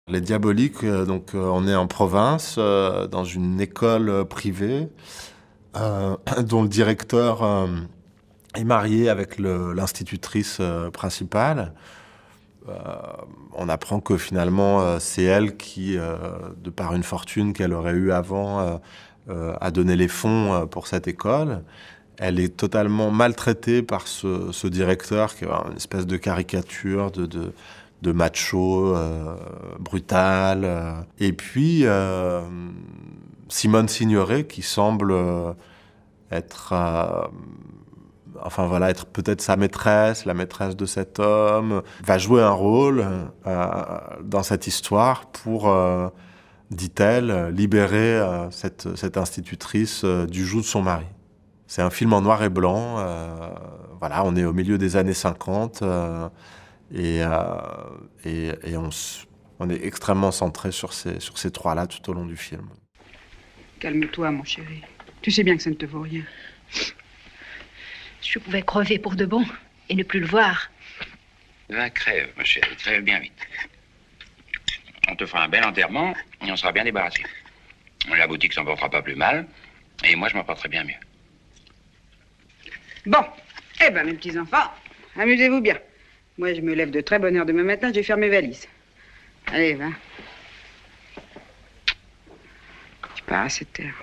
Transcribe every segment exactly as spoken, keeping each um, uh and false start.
Les Diaboliques, euh, donc, euh, on est en province, euh, dans une école euh, privée, euh, dont le directeur euh, est marié avec le- l'institutrice euh, principale. Euh, on apprend que finalement, euh, c'est elle qui, euh, de par une fortune qu'elle aurait eue avant, euh, euh, a donné les fonds euh, pour cette école. Elle est totalement maltraitée par ce, ce directeur qui est une espèce de caricature de, de, de macho, euh, brutal. euh. Et puis, euh, Simone Signoret, qui semble euh, être, euh, enfin voilà, être peut-être sa maîtresse, la maîtresse de cet homme, va jouer un rôle euh, dans cette histoire pour, euh, dit-elle, libérer euh, cette, cette institutrice euh, du joug de son mari. C'est un film en noir et blanc. Euh, voilà, on est au milieu des années cinquante euh, et, euh, et, et on, on est extrêmement centré sur ces, sur ces trois-là tout au long du film. Calme-toi, mon chéri. Tu sais bien que ça ne te vaut rien. Je pouvais crever pour de bon et ne plus le voir. Va, crève, ma chérie, crève bien vite. On te fera un bel enterrement et on sera bien débarrassé. La boutique s'en portera pas plus mal et moi je m'en porterai bien mieux. Bon, eh ben, mes petits-enfants, amusez-vous bien. Moi, je me lève de très bonne heure demain matin, je vais faire mes valises. Allez, va. Tu pars à cette heure.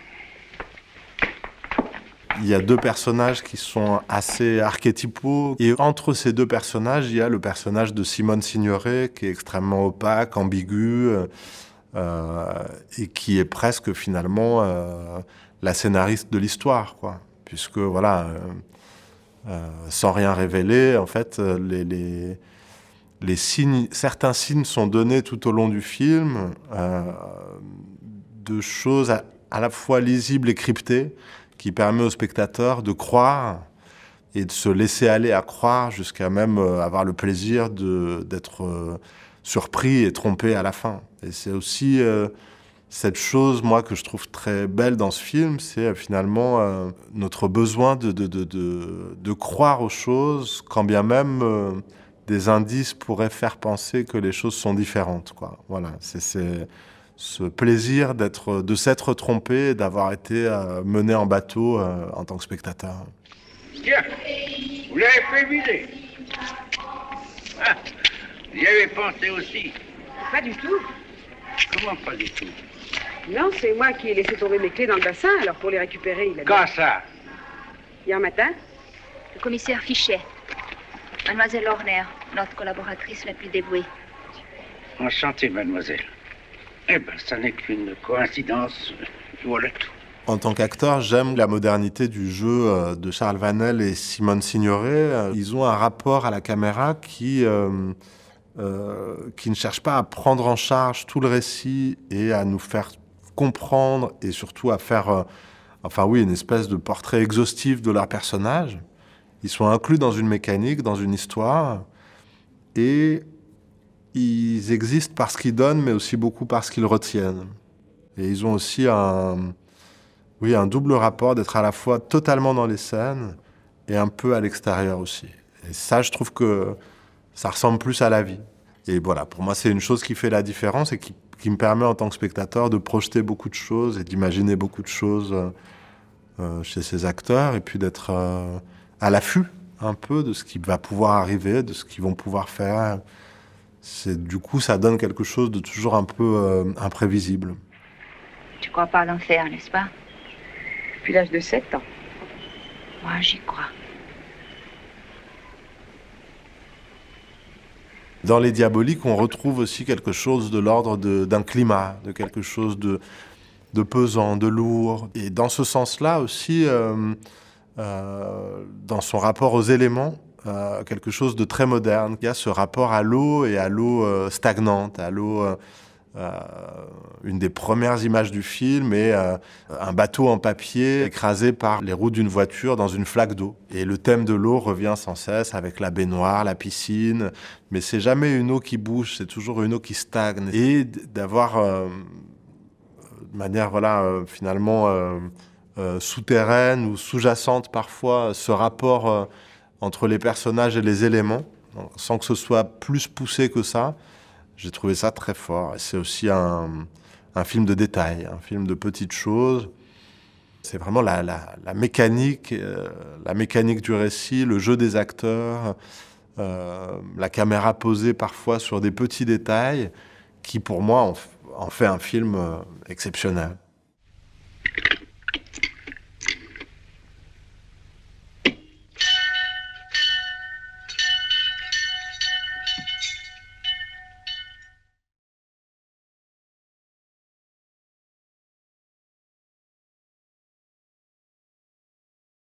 Il y a deux personnages qui sont assez archétypaux. Et entre ces deux personnages, il y a le personnage de Simone Signoret, qui est extrêmement opaque, ambigu, euh, et qui est presque finalement euh, la scénariste de l'histoire, quoi. Puisque, voilà, euh, euh, sans rien révéler, en fait, les, les, les signes, certains signes sont donnés tout au long du film, euh, de choses à, à la fois lisibles et cryptées, qui permet au spectateur de croire et de se laisser aller à croire jusqu'à même euh, avoir le plaisir de, d'être euh, surpris et trompé à la fin. Et c'est aussi euh, cette chose, moi, que je trouve très belle dans ce film, c'est euh, finalement euh, notre besoin de, de, de, de, de croire aux choses, quand bien même euh, des indices pourraient faire penser que les choses sont différentes, quoi. Voilà, c'est... c'est ce plaisir d'être, de s'être trompé et d'avoir été euh, mené en bateau euh, en tant que spectateur. Tiens, vous l'avez fait vider. Ah, j'y avais pensé aussi. Pas du tout. Comment pas du tout? Non, c'est moi qui ai laissé tomber mes clés dans le bassin, alors pour les récupérer, il a... Quand ça? Hier matin. Le commissaire Fichet. Mademoiselle Horner, notre collaboratrice la plus dévouée. Enchanté, mademoiselle. Eh ben, ça n'est qu'une coïncidence. Voilà tout. En tant qu'acteur, j'aime la modernité du jeu de Charles Vanel et Simone Signoret. Ils ont un rapport à la caméra qui, euh, euh, qui ne cherche pas à prendre en charge tout le récit et à nous faire comprendre et surtout à faire, euh, enfin oui, une espèce de portrait exhaustif de leur personnage. Ils sont inclus dans une mécanique, dans une histoire, et ils existent parce qu'ils donnent, mais aussi beaucoup parce qu'ils retiennent. Et ils ont aussi un, oui, un double rapport d'être à la fois totalement dans les scènes et un peu à l'extérieur aussi. Et ça, je trouve que ça ressemble plus à la vie. Et voilà, pour moi, c'est une chose qui fait la différence et qui, qui me permet en tant que spectateur de projeter beaucoup de choses et d'imaginer beaucoup de choses euh, chez ces acteurs et puis d'être euh, à l'affût un peu de ce qui va pouvoir arriver, de ce qu'ils vont pouvoir faire. C'est, du coup, ça donne quelque chose de toujours un peu euh, imprévisible. Tu crois pas à l'enfer, n'est-ce pas? Depuis l'âge de sept ans. Moi, j'y crois. Dans Les Diaboliques, on retrouve aussi quelque chose de l'ordre de, d'un climat, de quelque chose de, de pesant, de lourd. Et dans ce sens-là aussi, euh, euh, dans son rapport aux éléments, Euh, quelque chose de très moderne. Il y a ce rapport à l'eau et à l'eau euh, stagnante, à l'eau... Euh, euh, une des premières images du film est euh, un bateau en papier écrasé par les roues d'une voiture dans une flaque d'eau. Et le thème de l'eau revient sans cesse avec la baignoire, la piscine, mais c'est jamais une eau qui bouge, c'est toujours une eau qui stagne. Et d'avoir, euh, de manière, voilà, euh, finalement euh, euh, souterraine ou sous-jacente parfois, ce rapport... Euh, entre les personnages et les éléments, sans que ce soit plus poussé que ça, J'ai trouvé ça très fort. Et c'est aussi un, un film de détails, un film de petites choses. C'est vraiment la, la, la mécanique, euh, la mécanique du récit, le jeu des acteurs, euh, la caméra posée parfois sur des petits détails qui, pour moi, en, en fait un film euh, exceptionnel.